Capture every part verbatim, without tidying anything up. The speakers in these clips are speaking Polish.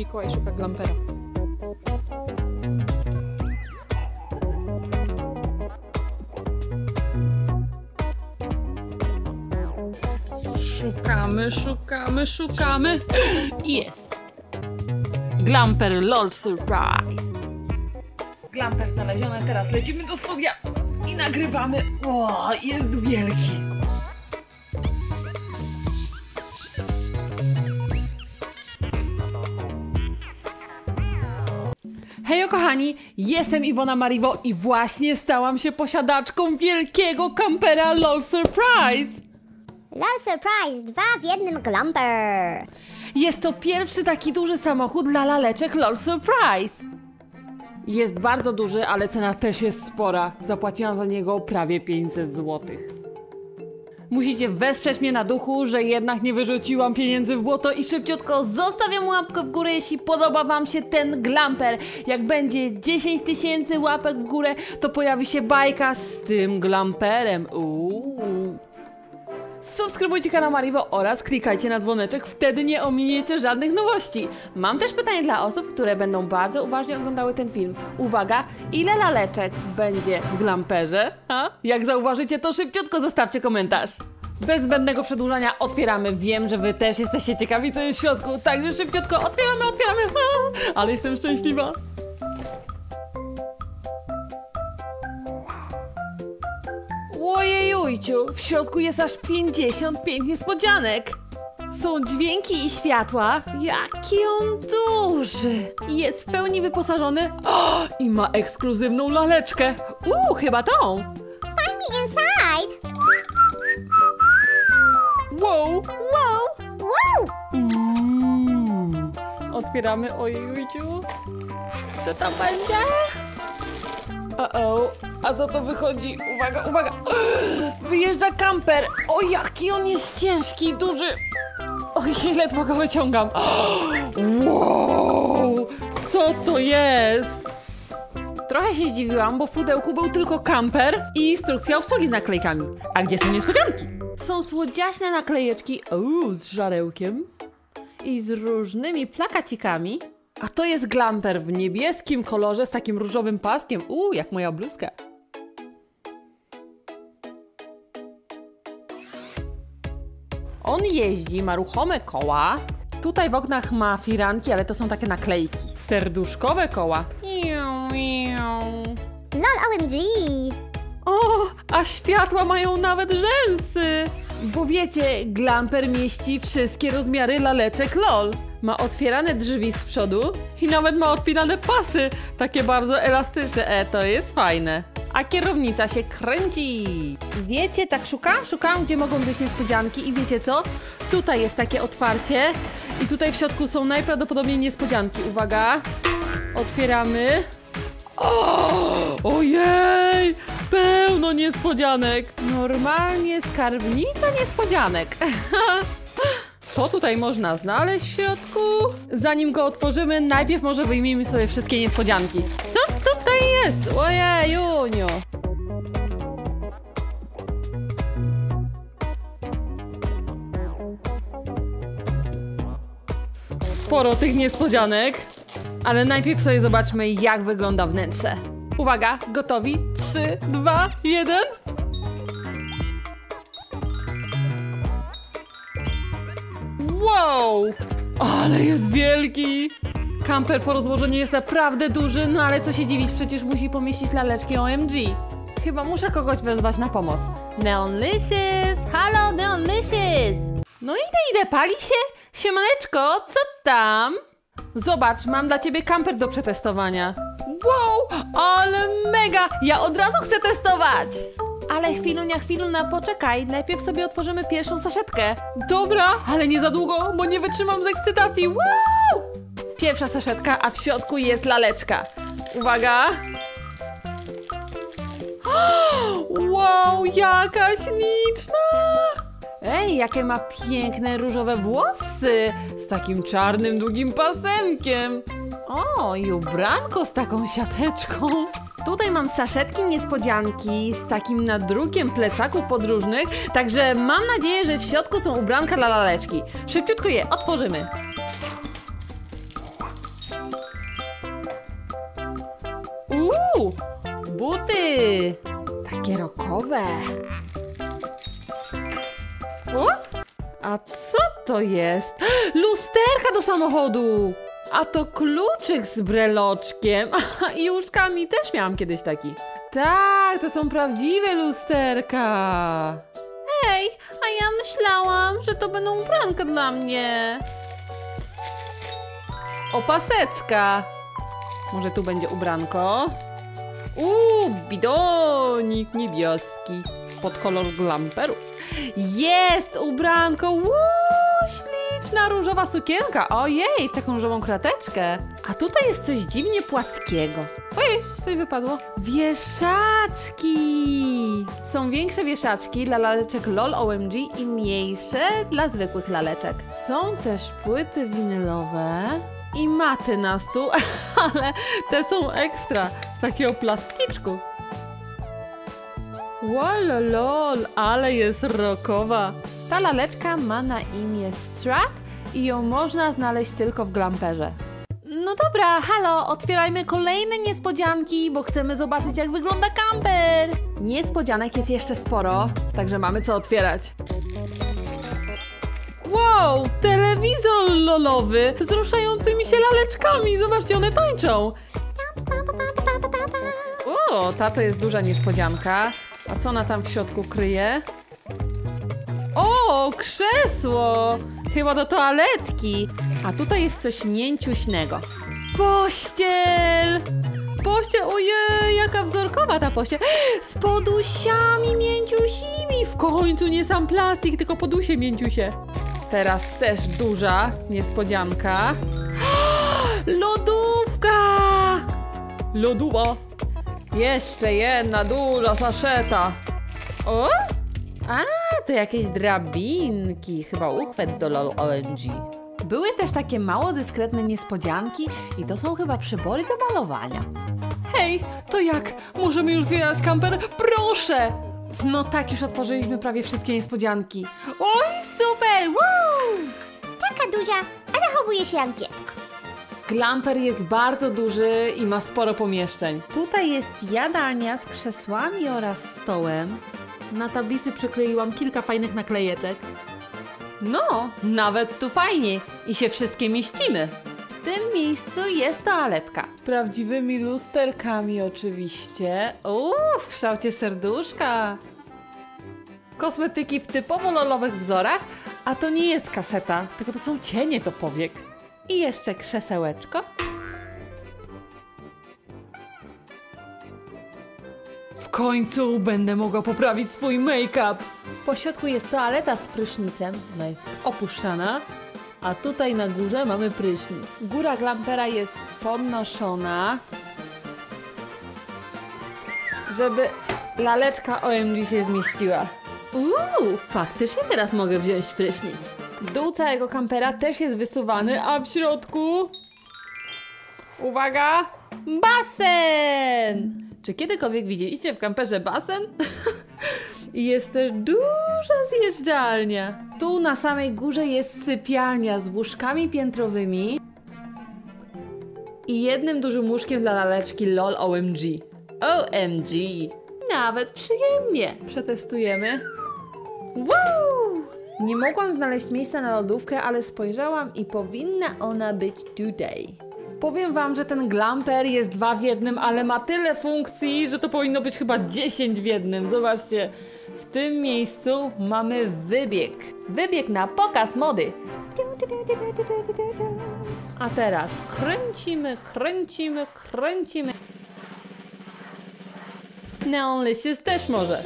Mikołaj szuka glampera. Szukamy, szukamy, szukamy. Jest. Glamper LOL Surprise. Glamper znaleziony, teraz lecimy do studia i nagrywamy. O, jest wielki. Hejo kochani, jestem Iwona Mariwo i właśnie stałam się posiadaczką wielkiego kampera LOL Surprise. LOL Surprise, dwa w jednym Glamper. Jest to pierwszy taki duży samochód dla laleczek LOL Surprise. Jest bardzo duży, ale cena też jest spora. Zapłaciłam za niego prawie pięćset złotych. Musicie wesprzeć mnie na duchu, że jednak nie wyrzuciłam pieniędzy w błoto i szybciutko zostawiam łapkę w górę, jeśli podoba wam się ten Glamper. Jak będzie dziesięć tysięcy łapek w górę, to pojawi się bajka z tym Glamperem. Uuu. Subskrybujcie kanał Mariwo oraz klikajcie na dzwoneczek, wtedy nie ominiecie żadnych nowości. Mam też pytanie dla osób, które będą bardzo uważnie oglądały ten film. Uwaga, ile laleczek będzie w Glamperze? A? Jak zauważycie, to szybciutko zostawcie komentarz. Bez zbędnego przedłużania otwieramy. Wiem, że wy też jesteście ciekawi, co jest w środku, także szybciutko otwieramy, otwieramy. Ha! Ale jestem szczęśliwa. Ojejujciu, w środku jest aż pięćdziesiąt pięć niespodzianek. Są dźwięki i światła. Jaki on duży. Jest w pełni wyposażony. O, i ma ekskluzywną laleczkę. Uuu, chyba tą. Find me inside. Wow. Wow, wow. Uuu. Otwieramy, ojejujciu. Co tam będzie? O-o, a co to wychodzi? Uwaga, uwaga! Wyjeżdża kamper! O, jaki on jest ciężki, duży! Ojej, ledwo go wyciągam! Wow! Co to jest? Trochę się zdziwiłam, bo w pudełku był tylko kamper i instrukcja obsługi z naklejkami. A gdzie są niespodzianki? Są słodziaśne naklejeczki uuu, z żarełkiem i z różnymi plakacikami. A to jest Glamper w niebieskim kolorze z takim różowym paskiem. Uuu, jak moja bluzka. On jeździ, ma ruchome koła. Tutaj w oknach ma firanki, ale to są takie naklejki. Serduszkowe koła. LOL O M G. O, a światła mają nawet rzęsy. Bo wiecie, Glamper mieści wszystkie rozmiary laleczek LOL. Ma otwierane drzwi z przodu i nawet ma odpinane pasy. Takie bardzo elastyczne. E, to jest fajne. A kierownica się kręci. Wiecie, tak szukałam, szukałam, gdzie mogą być niespodzianki i wiecie co? Tutaj jest takie otwarcie i tutaj w środku są najprawdopodobniej niespodzianki. Uwaga, otwieramy. O, ojej, pełno niespodzianek. Normalnie skarbnica niespodzianek. Co tutaj można znaleźć w środku? Zanim go otworzymy, najpierw może wyjmijmy sobie wszystkie niespodzianki. Co tutaj jest? Ojej, Junio. Sporo tych niespodzianek, ale najpierw sobie zobaczmy, jak wygląda wnętrze. Uwaga, gotowi? trzy, dwa, jeden. Wow! Ale jest wielki! Kamper po rozłożeniu jest naprawdę duży, no ale co się dziwić, przecież musi pomieścić laleczki O M G. Chyba muszę kogoś wezwać na pomoc. Neonlicious! Halo, Neonlicious! No idę, idę, pali się? Siemaneczko, co tam? Zobacz, mam dla ciebie kamper do przetestowania. Wow, ale mega! Ja od razu chcę testować! Ale chwilunia, chwiluna, poczekaj. Najpierw sobie otworzymy pierwszą saszetkę. Dobra, ale nie za długo, bo nie wytrzymam z ekscytacji. Wow! Pierwsza saszetka, a w środku jest laleczka. Uwaga! Wow, jaka śliczna! Ej, jakie ma piękne różowe włosy z takim czarnym, długim pasemkiem. O, i ubranko z taką siateczką. Tutaj mam saszetki niespodzianki z takim nadrukiem plecaków podróżnych, także mam nadzieję, że w środku są ubranka dla laleczki. Szybciutko je otworzymy. Uuu, buty! Takie rockowe. O? A co to jest? Lusterka do samochodu! A to kluczyk z breloczkiem. I łóżkami też miałam kiedyś taki. Tak, to są prawdziwe lusterka. Hej, a ja myślałam, że to będą ubranka dla mnie. Opaseczka. Może tu będzie ubranko? Uuu, bidonik niebieski. Pod kolor glamperu. Jest ubranko. Uuu, śliczna różowa sukienka. Ojej, w taką różową krateczkę. A tutaj jest coś dziwnie płaskiego. Ojej, coś wypadło. Wieszaczki. Są większe wieszaczki dla laleczek LOL O M G i mniejsze dla zwykłych laleczek. Są też płyty winylowe i maty na stół, ale te są ekstra, z takiego plasticzku. Łololol, ale jest rockowa. Ta laleczka ma na imię Strat i ją można znaleźć tylko w glamperze. No dobra, halo, otwierajmy kolejne niespodzianki, bo chcemy zobaczyć, jak wygląda kamper. Niespodzianek jest jeszcze sporo, także mamy co otwierać. Wow, telewizor lolowy z ruszającymi się laleczkami. Zobaczcie, one tańczą. O, ta to jest duża niespodzianka. A co ona tam w środku kryje? O, krzesło! Chyba do toaletki. A tutaj jest coś mięciuśnego. Pościel! Pościel, ojej, jaka wzorkowa ta pościel. Z podusiami mięciusimi. W końcu nie sam plastik, tylko podusie mięciusie. Teraz też duża niespodzianka. Lodówka! Lodowa. Jeszcze jedna duża saszeta. O? A, to jakieś drabinki. Chyba uchwyt do LOL O M G. Były też takie mało dyskretne niespodzianki i to są chyba przybory do malowania. Hej, to jak? Możemy już zbierać kamper? Proszę! No tak, już otworzyliśmy prawie wszystkie niespodzianki. Oj, super! Woo! Taka duża, a zachowuje się jak dziecko. Glamper jest bardzo duży i ma sporo pomieszczeń. Tutaj jest jadalnia z krzesłami oraz stołem. Na tablicy przykleiłam kilka fajnych naklejeczek. No, nawet tu fajnie i się wszystkie mieścimy. W tym miejscu jest toaletka. Z prawdziwymi lusterkami oczywiście. Uuu, w kształcie serduszka. Kosmetyki w typowo lolowych wzorach, a to nie jest kaseta, tylko to są cienie do powiek. I jeszcze krzesełeczko. W końcu będę mogła poprawić swój make-up. Po środku jest toaleta z prysznicem, ona jest opuszczana, a tutaj na górze mamy prysznic. Góra glampera jest podnoszona, żeby laleczka O M G się zmieściła. Uuu, faktycznie teraz mogę wziąć prysznic. Dół całego kampera też jest wysuwany, a w środku... Uwaga! Basen! Czy kiedykolwiek widzieliście w kamperze basen? I jest też duża zjeżdżalnia. Tu na samej górze jest sypialnia z łóżkami piętrowymi i jednym dużym łóżkiem dla laleczki LOL O M G. O M G! Nawet przyjemnie! Przetestujemy. Woo! Nie mogłam znaleźć miejsca na lodówkę, ale spojrzałam i powinna ona być tutaj. Powiem wam, że ten glamper jest dwa w jednym, ale ma tyle funkcji, że to powinno być chyba dziesięć w jednym. Zobaczcie, w tym miejscu mamy wybieg. Wybieg na pokaz mody. A teraz kręcimy, kręcimy, kręcimy. Neonlicious też może.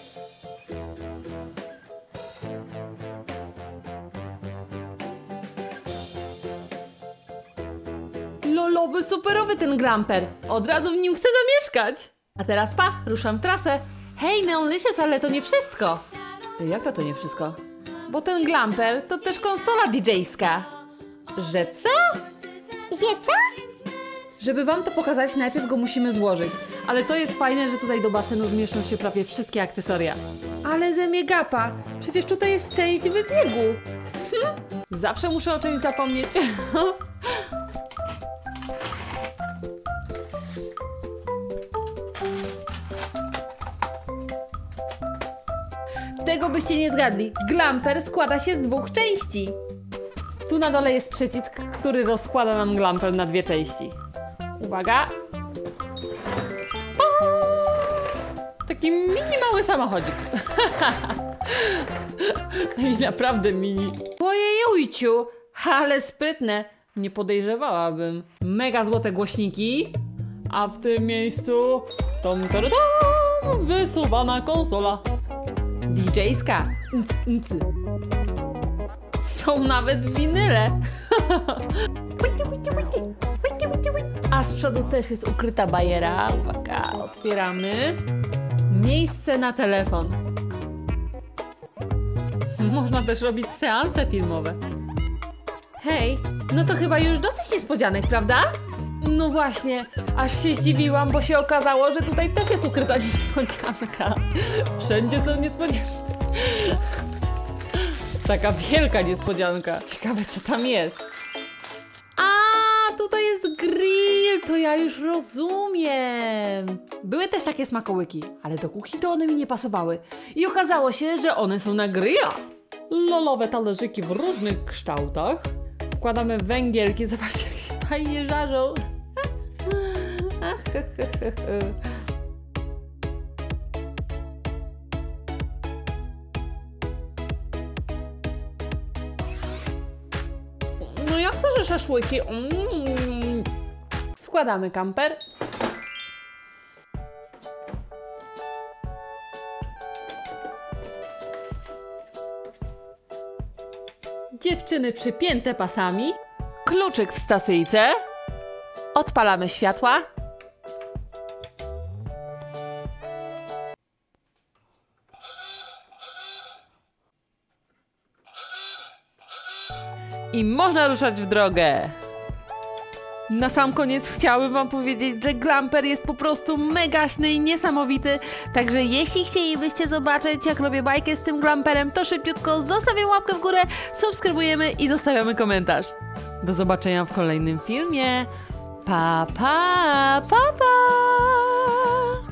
Lolowy, superowy ten glamper. Od razu w nim chcę zamieszkać. A teraz pa, ruszam w trasę. Hej, Neonlicious, ale to nie wszystko. Jak to to nie wszystko? Bo ten glamper to też konsola didżejska. Że co? Że co? Żeby wam to pokazać, najpierw go musimy złożyć. Ale to jest fajne, że tutaj do basenu zmieszczą się prawie wszystkie akcesoria. Ale ze mnie gapa. Przecież tutaj jest część wybiegu. Hm? Zawsze muszę o czymś zapomnieć. Tego byście nie zgadli. Glamper składa się z dwóch części. Tu na dole jest przycisk, który rozkłada nam glamper na dwie części. Uwaga. Taki mini mały samochodzik. I naprawdę mini. Ojejujciu, ale sprytne. Nie podejrzewałabym. Mega złote głośniki. A w tym miejscu tom, tom, tom, wysuwana konsola D J-ska. Nc, nc. Są nawet winyle. A z przodu też jest ukryta bajera. Uwaga, otwieramy. Miejsce na telefon. Można też robić seanse filmowe. Hej, no to chyba już dosyć niespodzianek, prawda? No właśnie, aż się zdziwiłam, bo się okazało, że tutaj też jest ukryta niespodzianka. Wszędzie są niespodzianki. Taka wielka niespodzianka. Ciekawe, co tam jest. A, tutaj jest grill, to ja już rozumiem. Były też takie smakołyki, ale do kuchni to one mi nie pasowały. I okazało się, że one są na grilla. Lolowe talerzyki w różnych kształtach. Wkładamy węgielki, zobaczcie jak się fajnie żarzą. No ja chcę, że szaszłyki. Mm. Składamy kamper. Dziewczyny przypięte pasami. Kluczyk w stacyjce. Odpalamy światła. I można ruszać w drogę. Na sam koniec chciałabym wam powiedzieć, że glamper jest po prostu megaśny i niesamowity. Także jeśli chcielibyście zobaczyć, jak robię bajkę z tym glamperem, to szybciutko zostawiam łapkę w górę, subskrybujemy i zostawiamy komentarz. Do zobaczenia w kolejnym filmie. Pa, pa, pa, pa!